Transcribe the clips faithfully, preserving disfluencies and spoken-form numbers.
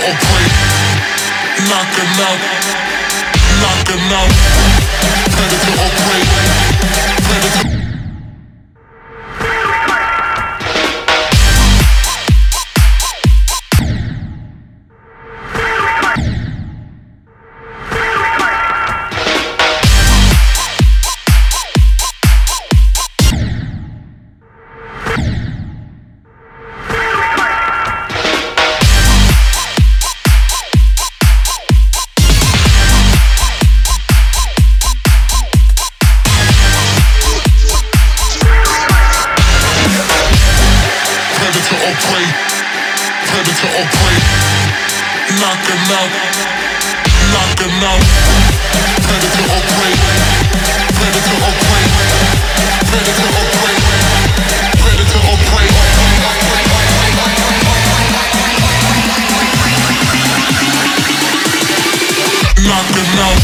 or prey. Knock 'em out, knock 'em out. Predator or prey. Predator. Predator or prey. Knock 'em out, knock 'em out. Predator or prey. Predator or prey. Predator or prey. Predator or prey. Knock 'em out.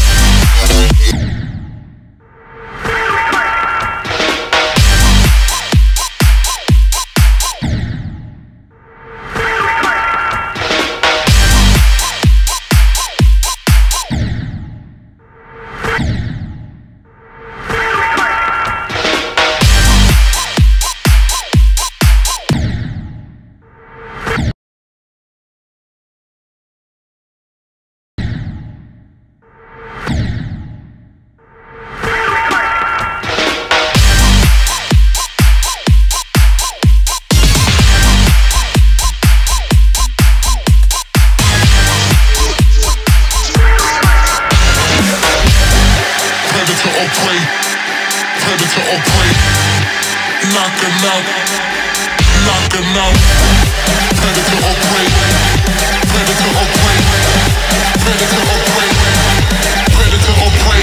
Predator or prey. Knock 'em out, knock 'em out. Predator or prey. Predator or prey. Predator or prey. Predator or prey.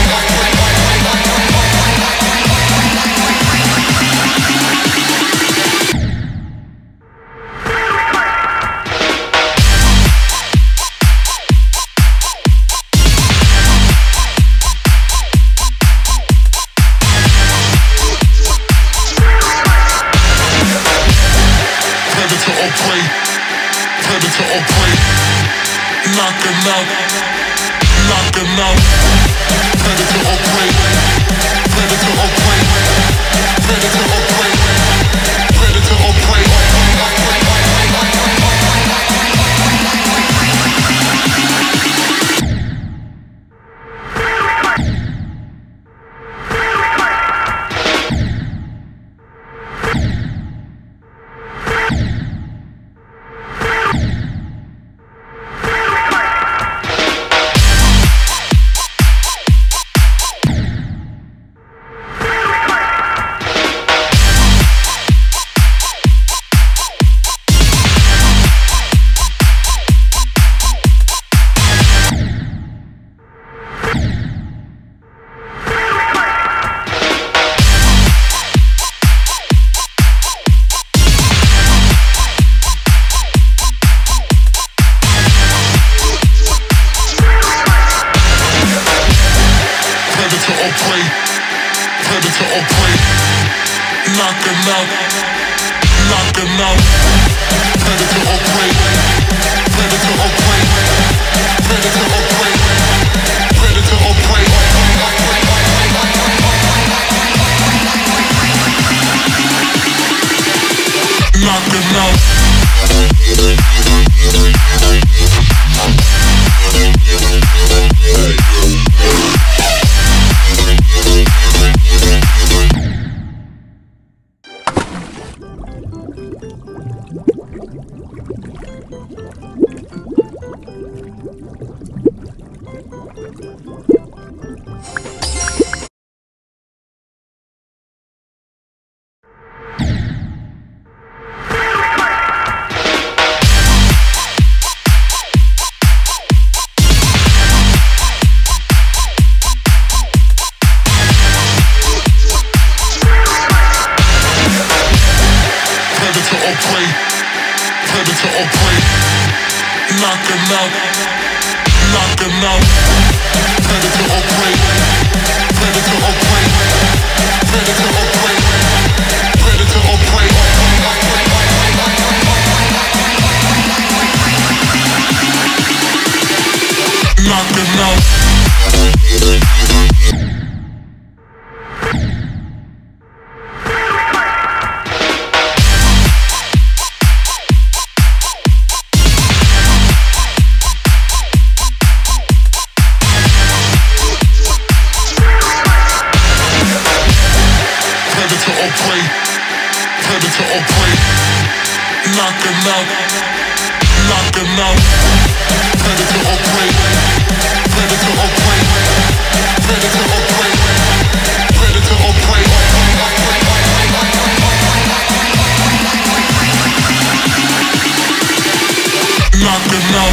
Predator or prey. Knock 'em out, knock 'em out. Predator or prey. Predator or prey. Predator or prey. Predator or prey. Predator or prey. Predator or prey. Knock 'em out, knock 'em out. Predator or prey. Predator or prey. Predator or prey. Predator or prey. Knock 'em out. Predator or prey. Knock 'em out, knock 'em out. Predator or prey. Predator or prey. Predator or prey. Predator or prey. or prey, predator or prey. Knock him out, knock him out. Predator or prey, predator or prey, predator or prey, predator or prey. Knock him out.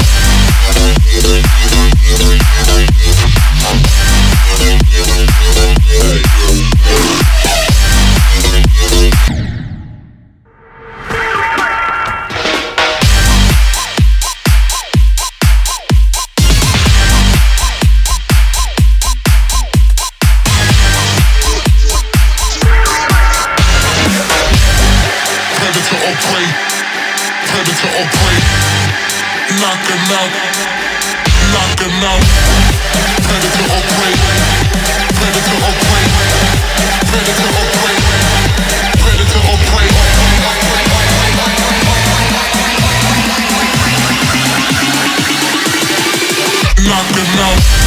Predator or prey, predator or prey. Knock him out, knock him out. Predator or prey, predator or prey, predator or prey, predator or prey. Knock him out.